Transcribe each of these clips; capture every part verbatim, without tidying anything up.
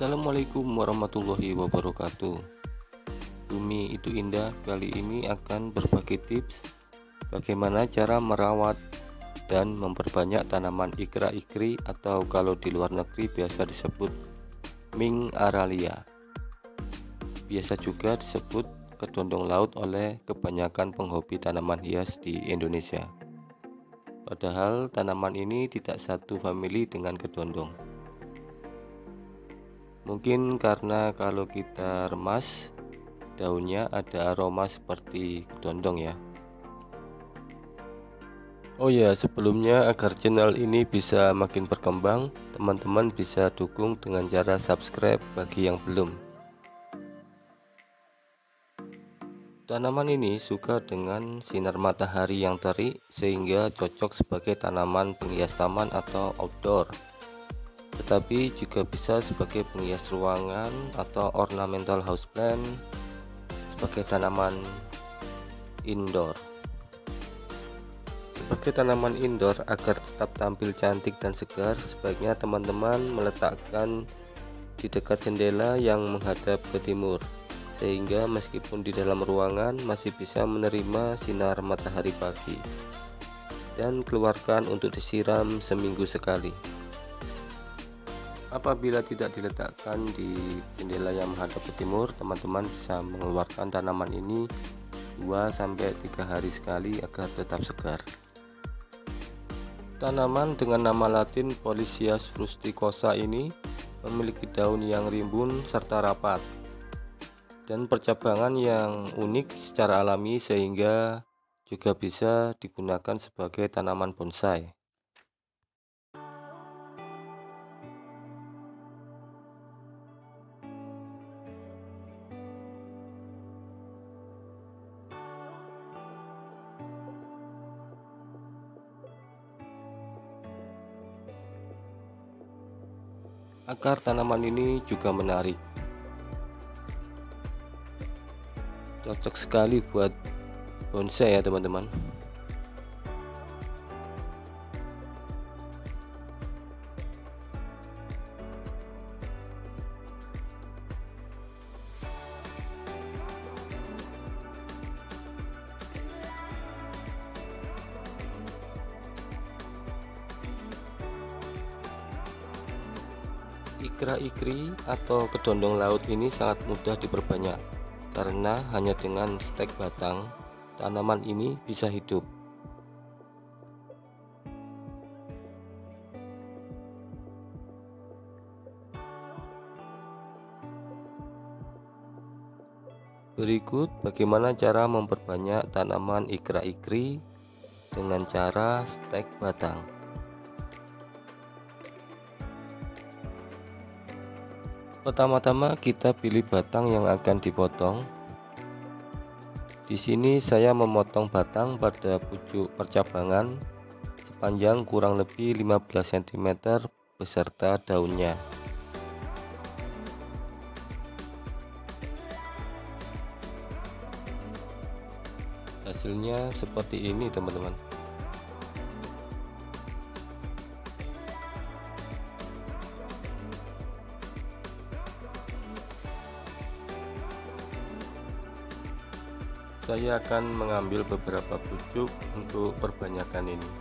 Assalamualaikum warahmatullahi wabarakatuh. Bumi itu indah kali ini akan berbagi tips bagaimana cara merawat dan memperbanyak tanaman ikra-ikri atau kalau di luar negeri biasa disebut Ming aralia. Biasa juga disebut kedondong laut oleh kebanyakan penghobi tanaman hias di Indonesia. Padahal tanaman ini tidak satu famili dengan kedondong. Mungkin karena kalau kita remas, daunnya ada aroma seperti kedondong ya. Oh ya, sebelumnya agar channel ini bisa makin berkembang, teman-teman bisa dukung dengan cara subscribe bagi yang belum. Tanaman ini suka dengan sinar matahari yang terik sehingga cocok sebagai tanaman penghias taman atau outdoor. Tetapi juga bisa sebagai penghias ruangan atau ornamental houseplant, sebagai tanaman indoor. Sebagai tanaman indoor, agar tetap tampil cantik dan segar, sebaiknya teman-teman meletakkan di dekat jendela yang menghadap ke timur, sehingga meskipun di dalam ruangan masih bisa menerima sinar matahari pagi. Dan keluarkan untuk disiram seminggu sekali. Apabila tidak diletakkan di jendela yang menghadap ke timur, teman-teman bisa mengeluarkan tanaman ini dua sampai tiga hari sekali agar tetap segar. Tanaman dengan nama latin Polyscias frusticosa ini memiliki daun yang rimbun serta rapat dan percabangan yang unik secara alami, sehingga juga bisa digunakan sebagai tanaman bonsai. Akar tanaman ini juga menarik, cocok sekali buat bonsai ya teman-teman. Ikra-ikri atau kedondong laut ini sangat mudah diperbanyak karena hanya dengan stek batang tanaman ini bisa hidup. Berikut bagaimana cara memperbanyak tanaman ikra-ikri dengan cara stek batang. Pertama-tama kita pilih batang yang akan dipotong. Di sini saya memotong batang pada pucuk percabangan sepanjang kurang lebih lima belas sentimeter beserta daunnya. Hasilnya seperti ini teman-teman. Saya akan mengambil beberapa pucuk untuk perbanyakan ini.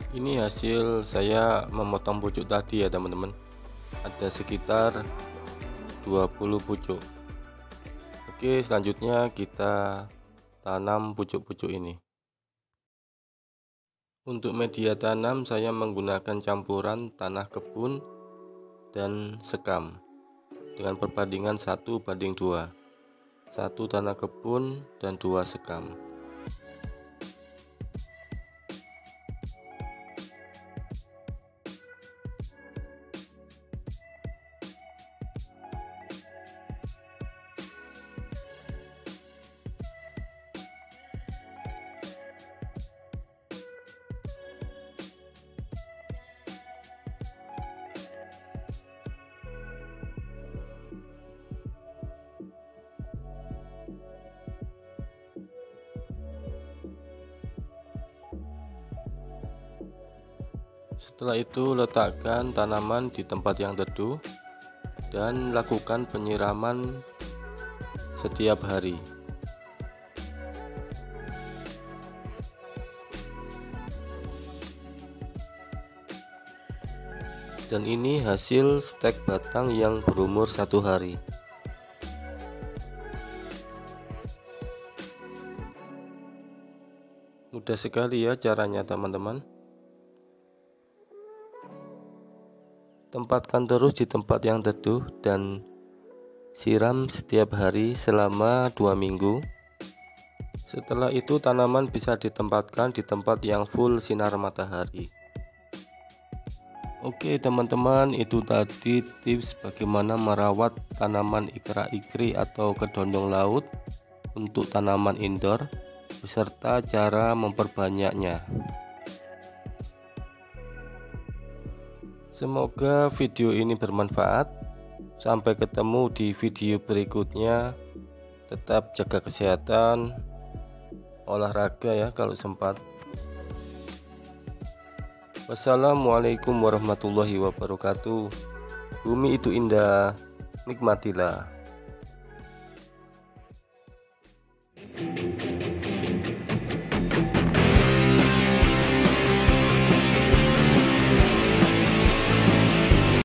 Ini hasil saya memotong pucuk tadi ya teman-teman, ada sekitar dua puluh pucuk. Oke, selanjutnya kita tanam pucuk-pucuk ini. Untuk media tanam saya menggunakan campuran tanah kebun dan sekam dengan perbandingan satu banding dua, satu tanah kebun dan dua sekam. Setelah itu letakkan tanaman di tempat yang teduh dan lakukan penyiraman setiap hari. Dan ini hasil stek batang yang berumur satu hari. Mudah sekali ya caranya teman-teman. Tempatkan terus di tempat yang teduh dan siram setiap hari selama dua minggu. Setelah itu tanaman bisa ditempatkan di tempat yang full sinar matahari. Oke teman-teman, itu tadi tips bagaimana merawat tanaman ikra-ikri atau kedondong laut untuk tanaman indoor beserta cara memperbanyaknya. Semoga video ini bermanfaat. Sampai ketemu di video berikutnya. Tetap jaga kesehatan, olahraga ya kalau sempat. Wassalamualaikum warahmatullahi wabarakatuh. Bumi itu indah, nikmatilah.